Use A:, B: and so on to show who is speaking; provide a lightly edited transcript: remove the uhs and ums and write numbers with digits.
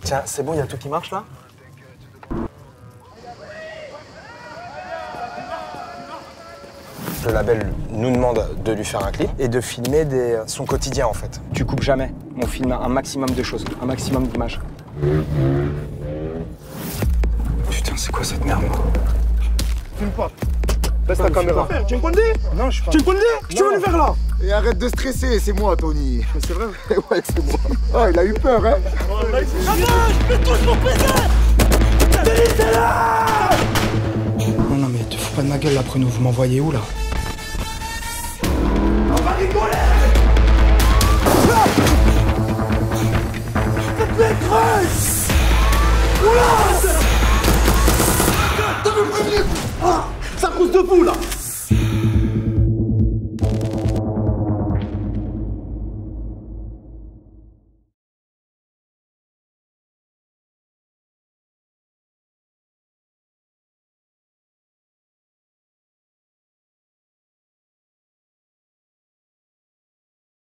A: Tiens, c'est bon, il y a tout qui marche là? Le label nous demande de lui faire un clip et de filmer son quotidien en fait.
B: Tu coupes jamais. On filme un maximum de choses, un maximum d'images. Putain, c'est quoi cette merde?
C: Filme pas. Baisse ta caméra. Tu me connais?
B: Non, je suis pas...
C: Tu me connais? Qu'est-ce que tu veux lui faire là?
D: Et arrête de stresser, c'est moi, Tony. C'est vrai? Ouais, c'est moi. Oh, il a eu peur, hein?
C: Je vais tous mon baiser! Denis, t'es là!
B: Non, mais te fous pas de ma gueule là, Bruno. Vous m'envoyez où là?
C: On va rigoler! Faites les creuses! Oula! T'as me prévenu! Ah! C'est à cause de vous là!